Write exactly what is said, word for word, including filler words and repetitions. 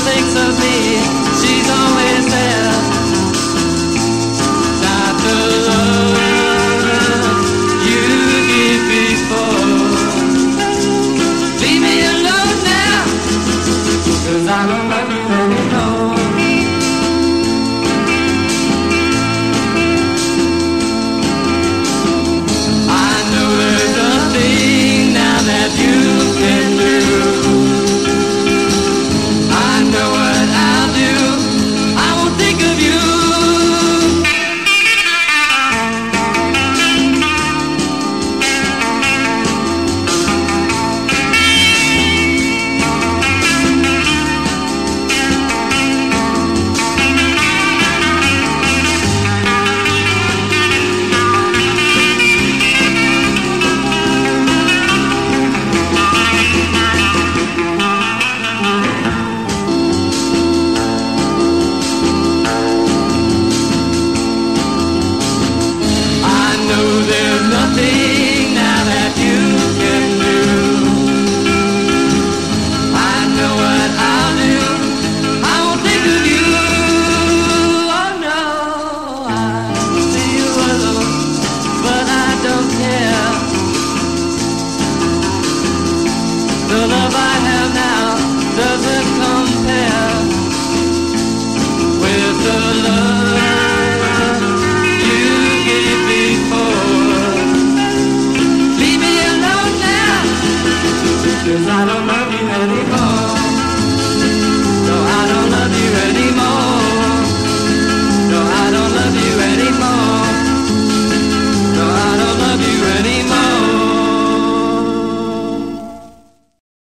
thinks of me, she's always there. Not the love you give before. Leave me alone now, 'cause I don't love you anymore. I know there's nothing now that you can do. I know what I'll do, I won't think of you. There's nothing now that you can do. I know what I'll do, I won't think of you. Oh no, I see you alone, but I don't care. The love I have now doesn't compare with the love